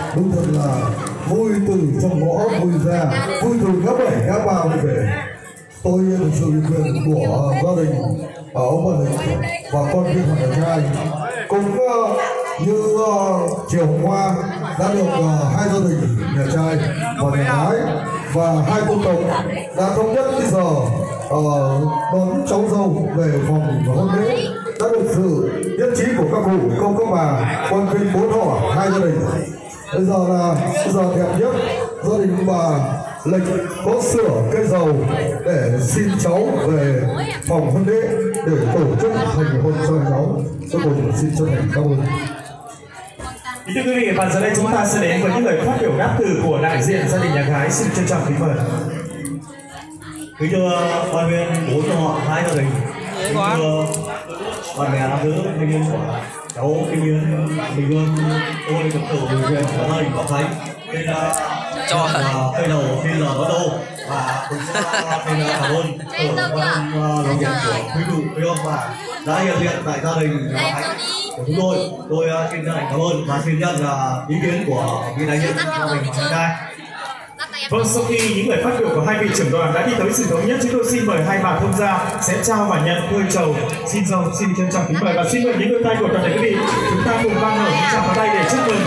đúng thật là vui từ trong ngõ vui ra, vui từ ngã bảy ngã ba vui về. Tôi thực sự quyền của gia đình ông bà Đình và con viên hoàng trai cũng như chiều hôm qua đã được hai gia đình nhà trai và nhà gái và hai cô tộc đã thống nhất bây giờ đón cháu dâu về phòng và hôn lễ, đã được sự nhất trí của các cụ công các bà quan viên bốn họ hai gia đình. Bây giờ là giờ đẹp nhất, gia đình bà lệnh có sửa cây dầu để xin cháu về phòng hôn lễ để tổ chức thành hôn cho cháu. Tôi cùng xin chân thành cảm ơn. Thưa quý vị, và giờ đây chúng ta sẽ đến với những lời phát biểu đáp từ của đại diện gia đình nhà gái. Xin trân trọng kính mời. Kính thưa quan viên bốn họ hai gia đình, kính thưa bạn bè nam nữ thanh niên của cháu thanh niên Bình Dương, tôi được tự điều kiện của gia đình Ngọc Khánh nên cây đầu xin là bắt đầu và cũng xin cảm ơn làm việc của quý vị quý ông bà đã hiện diện tại gia đình Khánh của chúng tôi. Tôi xin chân thành cảm ơn và xin nhận ý kiến của vị đại diện gia đình Khánh trai. Vâng, sau khi những lời phát biểu của hai vị trưởng đoàn đã đi tới sự thống nhất, chúng tôi xin mời hai bà thông gia sẽ trao và nhận đôi trầu xin dâu. Xin trân trọng kính mời và xin mời những đôi tay của toàn thể quý vị chúng ta cùng vang nổi những tràng pháo tay để chúc mừng.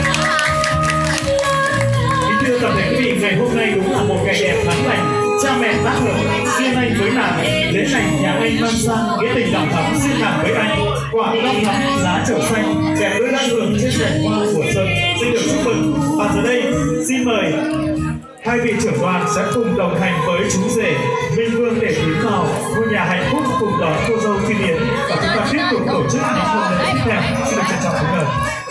Kính thưa toàn thể quý vị, ngày hôm nay đúng là một ngày đẹp nắng lành, cha mẹ đã hưởng duyên anh với nàng, lễ này nhà anh mang sang nghĩa tình đẳng thắm duyên nàng với anh, quả đong thắm lá trầu xanh đẹp đôi đang hưởng trên rèn hoa của xuân. Xin được chúc mừng và giờ đây xin mời hai vị trưởng đoàn sẽ cùng đồng hành với chú rể Minh Vương để tiến vào ngôi nhà hạnh phúc cùng đón cô dâu Kim Yến và chúng ta tiếp tục tổ chức những hôn lễ tiếp theo. Xin được trân trọng kính mời.